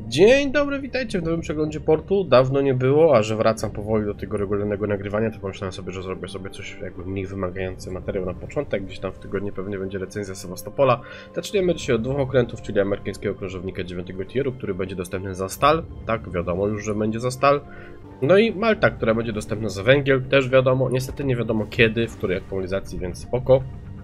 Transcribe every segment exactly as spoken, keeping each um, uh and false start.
Dzień dobry, witajcie w nowym przeglądzie portu. Dawno nie było, a że wracam powoli do tego regularnego nagrywania, to pomyślałem sobie, że zrobię sobie coś jakby mniej wymagający materiał na początek. Gdzieś tam w tygodniu pewnie będzie recenzja Sewastopola. Zaczniemy dzisiaj od dwóch okrętów, czyli amerykańskiego krążownika dziewiątego tieru, który będzie dostępny za stal. Tak, wiadomo już, że będzie za stal. No i Malta, która będzie dostępna za węgiel, też wiadomo. Niestety nie wiadomo kiedy, w której aktualizacji, więc spoko.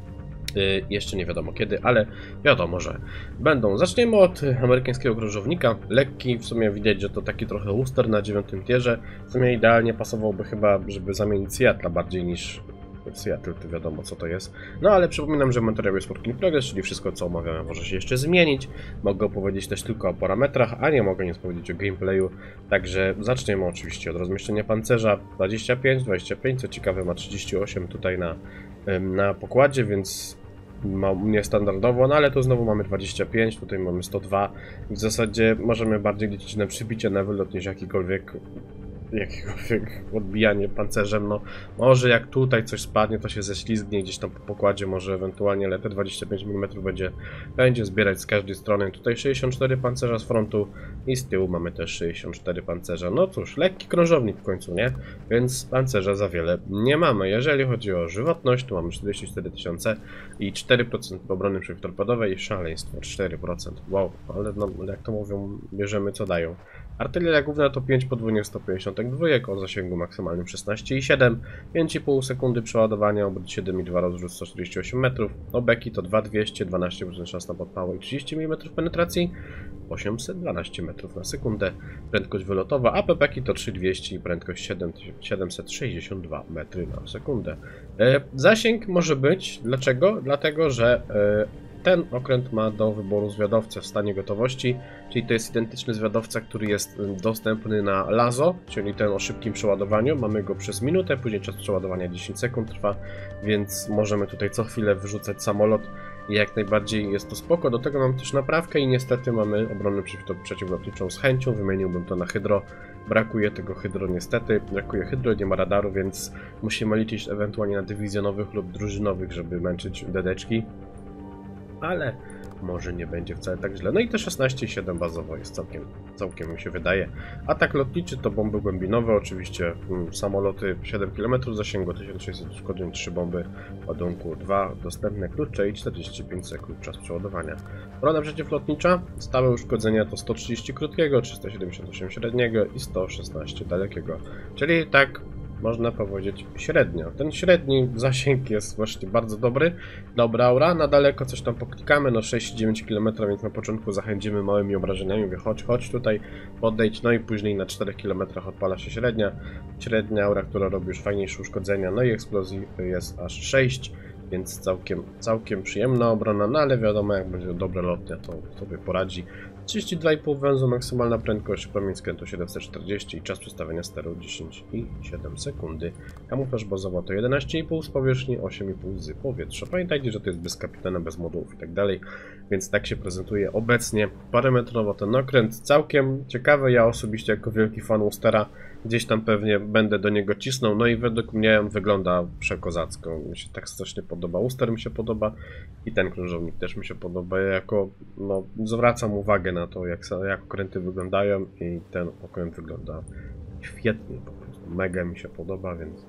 Yy, jeszcze nie wiadomo kiedy, ale wiadomo, że będą. Zaczniemy od amerykańskiego krążownika. Lekki, w sumie widać, że to taki trochę Worcester na dziewiątym tierze. W sumie idealnie pasowałby chyba, żeby zamienić Seattle bardziej niż Seattle, to wiadomo co to jest. No ale przypominam, że materiał jest work in progress, czyli wszystko co omawiamy może się jeszcze zmienić. Mogę opowiedzieć też tylko o parametrach, a nie mogę nic powiedzieć o gameplayu. Także zaczniemy oczywiście od rozmieszczenia pancerza. dwadzieścia pięć, dwadzieścia pięć, co ciekawe ma trzydzieści osiem tutaj na, na pokładzie, więc ma niestandardowo, no ale tu znowu mamy dwadzieścia pięć, tutaj mamy sto dwa. W zasadzie możemy bardziej liczyć na przybicie na wylot niż jakikolwiek jakiekolwiek odbijanie pancerzem. No może jak tutaj coś spadnie, to się ześlizgnie gdzieś tam po pokładzie, może ewentualnie, ale te dwadzieścia pięć milimetrów będzie, będzie zbierać z każdej strony. Tutaj sześćdziesiąt cztery pancerza z frontu i z tyłu mamy też sześćdziesiąt cztery pancerza. No cóż, lekki krążownik w końcu, nie? Więc pancerza za wiele nie mamy. Jeżeli chodzi o żywotność, to mamy czterdzieści cztery tysiące i cztery procent obrony przeciwtorpedowej i szaleństwo cztery procent. Wow, ale no, jak to mówią, bierzemy co dają. Artyleria główna to pięć podwójnie sto pięćdziesiąt dwa o zasięgu maksymalnym szesnaście i siedem, pięć i pół sekundy przeładowania, obrót siedem i dwa, rozrzut sto czterdzieści osiem metrów, obeki to dwa tysiące dwieście, dwanaście procent szans na podpałę i trzydzieści milimetrów penetracji, osiemset dwanaście metrów na sekundę, prędkość wylotowa, a pepeki to trzy tysiące dwieście i prędkość siedemset sześćdziesiąt dwa metry na sekundę. E, zasięg może być, dlaczego? Dlatego, że e, ten okręt ma do wyboru zwiadowcę w stanie gotowości, czyli to jest identyczny zwiadowca, który jest dostępny na Lazo, czyli ten o szybkim przeładowaniu. Mamy go przez minutę, później czas przeładowania dziesięć sekund trwa, więc możemy tutaj co chwilę wyrzucać samolot i jak najbardziej jest to spoko. Do tego mamy też naprawkę i niestety mamy obronę przeciwlotniczą z chęcią, wymieniłbym to na hydro. Brakuje tego hydro niestety, brakuje hydro, nie ma radaru, więc musimy liczyć ewentualnie na dywizjonowych lub drużynowych, żeby męczyć dedeczki. Ale może nie będzie wcale tak źle. No i te szesnaście i siedem bazowo jest całkiem, całkiem mi się wydaje. Atak lotniczy to bomby głębinowe, oczywiście mm, samoloty siedem kilometrów zasięgu, tysiąc sześćset uszkodzeń, trzy bomby ładunku, dwa dostępne klucze i czterdzieści pięć sekund czas przeładowania. Obrona przeciwlotnicza, stałe uszkodzenia to sto trzydzieści krótkiego, trzysta siedemdziesiąt osiem średniego i sto szesnaście dalekiego. Czyli tak można powiedzieć średnio. Ten średni zasięg jest właśnie bardzo dobry. Dobra aura, na daleko coś tam poklikamy, no sześć i dziewięć kilometrów, więc na początku zachęcimy małymi obrażeniami, mówię chodź, chodź tutaj, podejdź, no i później na czterech kilometrach odpala się średnia. Średnia aura, która robi już fajniejsze uszkodzenia, no i eksplozji jest aż sześć, więc całkiem, całkiem przyjemna obrona, no ale wiadomo, jak będzie dobra lotnia, to sobie poradzi. trzydzieści dwa i pół węzu, maksymalna prędkość, promień skrętu siedemset czterdzieści i czas przestawienia steru dziesięć i siedem sekundy. Kamuflaż bazowa to jedenaście i pół z powierzchni, osiem i pół z powietrza. Pamiętajcie, że to jest bez kapitana, bez modułów i tak dalej, więc tak się prezentuje obecnie. Parametrowo ten okręt całkiem ciekawy, ja osobiście jako wielki fan Worcestera gdzieś tam pewnie będę do niego cisnął, no i według mnie on wygląda przekozacko, mi się tak strasznie podoba, Worcester mi się podoba i ten krążownik też mi się podoba, ja jako, no, zwracam uwagę na to, jak, jak okręty wyglądają i ten okręt wygląda świetnie, po prostu mega mi się podoba, więc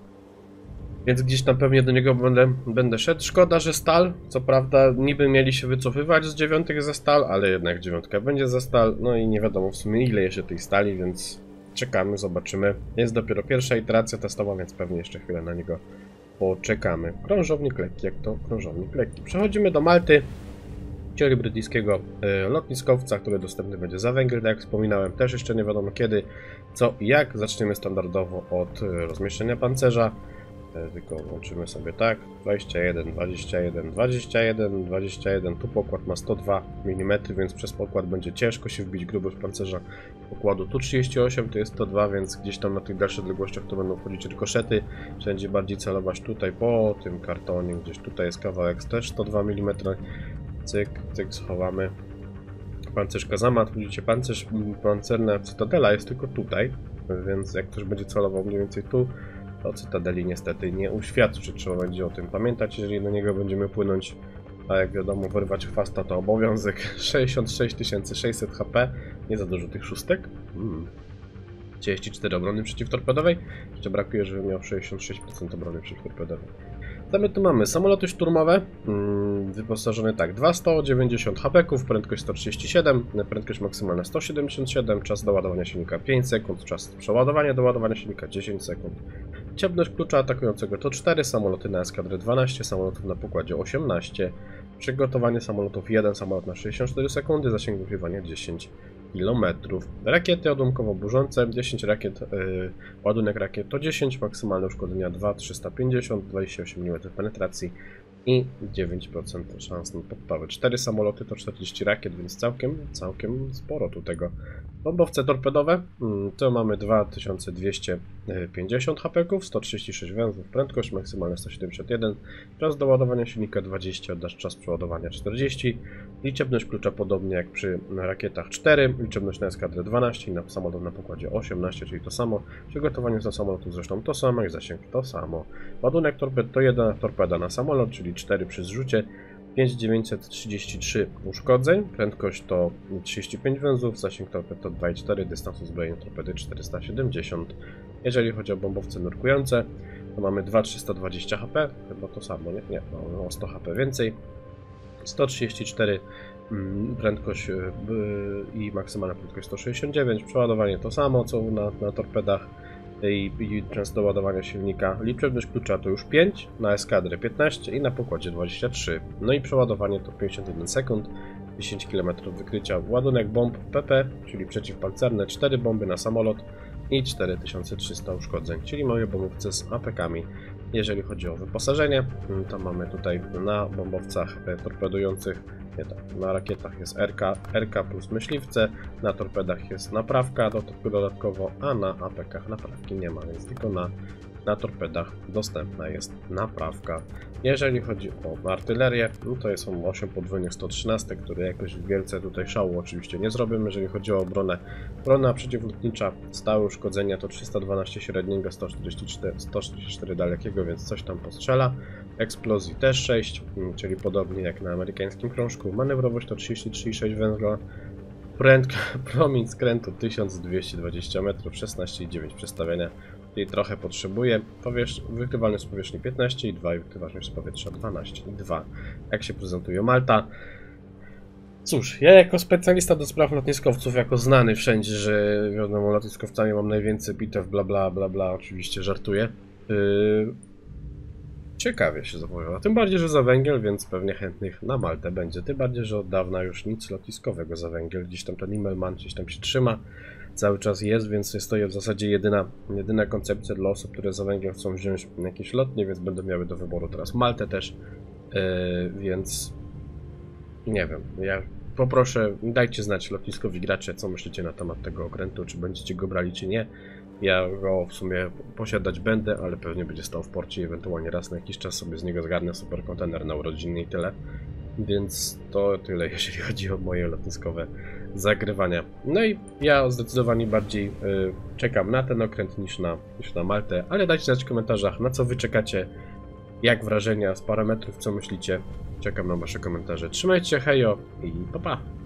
więc gdzieś tam pewnie do niego będę, będę szedł. Szkoda, że stal, co prawda niby mieli się wycofywać z dziewiątek za stal, ale jednak dziewiątka będzie za stal, no i nie wiadomo w sumie ile jeszcze tej stali, więc czekamy, zobaczymy. Jest dopiero pierwsza iteracja testowa, więc pewnie jeszcze chwilę na niego poczekamy. Krążownik lekki, jak to krążownik lekki. Przechodzimy do Malty, czyli brytyjskiego y, lotniskowca, który dostępny będzie za węgiel, tak jak wspominałem, też jeszcze nie wiadomo kiedy, co i jak. Zaczniemy standardowo od y, rozmieszczenia pancerza. Tylko włączymy sobie tak, dwadzieścia jeden, dwadzieścia jeden, dwadzieścia jeden, dwadzieścia jeden, tu pokład ma sto dwa milimetry, więc przez pokład będzie ciężko się wbić grubość pancerza pokładu. Tu trzydzieści osiem to jest sto dwa, więc gdzieś tam na tych dalszych odległościach to będą wchodzić rykoszety, wszędzie bardziej celować tutaj po tym kartonie, gdzieś tutaj jest kawałek też sto dwa milimetry, cyk, cyk, schowamy. Pancerz kazamat, widzicie, pancerz pancerna cytadela jest tylko tutaj, więc jak ktoś będzie celował mniej więcej tu, to cytadeli niestety nie uświadczy, trzeba będzie o tym pamiętać, jeżeli do niego będziemy płynąć A jak wiadomo, wyrwać chwasta to obowiązek. sześćdziesiąt sześć tysięcy sześćset H P, Nie za dużo tych szóstek. Hmm. trzydzieści cztery obrony przeciwtorpedowej. Jeszcze brakuje, żeby miał sześćdziesiąt sześć procent obrony przeciwtorpedowej. Co my tu mamy? Samoloty szturmowe, hmm, wyposażone tak, dwa sto dziewięćdziesiąt hapeków, prędkość sto trzydzieści siedem, prędkość maksymalna sto siedemdziesiąt siedem, czas do ładowania silnika pięć sekund, czas przeładowania do ładowania silnika dziesięć sekund. Ciemność klucza atakującego to cztery, samoloty na eskadrę dwanaście, samolotów na pokładzie osiemnaście, przygotowanie samolotów jeden samolot na sześćdziesiąt cztery sekundy, zasięg wykrywania dziesięć kilometrów. Rakiety odłamkowo-burzące, dziesięć rakiet, yy, ładunek rakiet to dziesięć, maksymalne uszkodzenia dwa tysiące trzysta pięćdziesiąt, dwadzieścia osiem milimetrów penetracji i dziewięć procent szans na podpałę. cztery samoloty to czterdzieści rakiet, więc całkiem, całkiem sporo tu tego. Bombowce torpedowe, to mamy dwa tysiące dwieście pięćdziesiąt hapeków, sto trzydzieści sześć węzłów, prędkość maksymalna sto siedemdziesiąt jeden, czas do ładowania silnika dwadzieścia, dasz czas przeładowania czterdzieści, liczebność klucza podobnie jak przy rakietach cztery, liczebność na eskadrę dwanaście i na samolot na pokładzie osiemnaście, czyli to samo, przygotowanie do samolotu zresztą to samo i zasięg to samo. Ładunek torped to jedna torpeda na samolot, czyli cztery przy zrzucie, pięć tysięcy dziewięćset trzydzieści trzy uszkodzeń, prędkość to trzydzieści pięć węzłów, zasięg torped to dwa i cztery, dystans uzbrojenia torpedy czterysta siedemdziesiąt. Jeżeli chodzi o bombowce nurkujące, to mamy dwa tysiące trzysta dwadzieścia HP, chyba to samo, nie? Nie, no, o sto HP więcej. sto trzydzieści cztery prędkość i maksymalna prędkość sto sześćdziesiąt dziewięć, przeładowanie to samo co na, na torpedach i, i czas do ładowania silnika. Liczebność klucza to już pięć, na eskadrę piętnaście i na pokładzie dwadzieścia trzy. No i przeładowanie to pięćdziesiąt jeden sekund, dziesięć kilometrów wykrycia. Ładunek bomb P P, czyli przeciwpancerne, cztery bomby na samolot i cztery tysiące trzysta uszkodzeń, czyli moje bombowce z A P K-ami. Jeżeli chodzi o wyposażenie, to mamy tutaj na bombowcach torpedujących, nie tak, na rakietach jest R K, R K plus myśliwce, na torpedach jest naprawka dodatkowo, a na A P K naprawki nie ma, więc tylko na, na torpedach dostępna jest naprawka. Jeżeli chodzi o artylerię, no to są osiem podwójnych sto trzynaście, które jakoś wielce tutaj szału oczywiście nie zrobimy. Jeżeli chodzi o obronę, obrona przeciwlotnicza, stałe uszkodzenia to trzysta dwanaście średniego, sto czterdzieści cztery, sto czterdzieści cztery dalekiego, więc coś tam postrzela. Eksplozji też sześć, czyli podobnie jak na amerykańskim krążku. Manewrowość to trzydzieści trzy i sześć węzła. Prędkość, promień skrętu tysiąc dwieście dwadzieścia metrów, szesnaście i dziewięć przestawienia. Czyli trochę potrzebuje. Powierz... Wykrywalność z powierzchni piętnaście i dwa i wykrywalność z powietrza dwanaście i dwa. Jak się prezentuje Malta? Cóż, ja jako specjalista do spraw lotniskowców, jako znany wszędzie, że wiadomo, lotniskowcami mam najwięcej bitew, bla bla bla bla, oczywiście żartuję. Yy... Ciekawie się zapowiada. Tym bardziej, że za węgiel, więc pewnie chętnych na Maltę będzie. Tym bardziej, że od dawna już nic lotniskowego za węgiel. Gdzieś tam ten Immelmann gdzieś tam się trzyma. Cały czas jest, więc jest to w zasadzie jedyna, jedyna koncepcja dla osób, które za węgiel chcą wziąć jakieś lotnie, więc będą miały do wyboru teraz Maltę też. Yy, więc nie wiem. Ja poproszę, dajcie znać lotniskowi gracze, co myślicie na temat tego okrętu, czy będziecie go brali, czy nie. Ja go w sumie posiadać będę, ale pewnie będzie stał w porcie i ewentualnie raz na jakiś czas sobie z niego zgarnę super kontener na urodziny i tyle. Więc to tyle, jeżeli chodzi o moje lotniskowe zagrywania. No i ja zdecydowanie bardziej y, czekam na ten okręt niż na, niż na Maltę, ale dajcie znać w komentarzach, na co wy czekacie, jak wrażenia z parametrów, co myślicie. Czekam na wasze komentarze. Trzymajcie się, hejo i pa pa!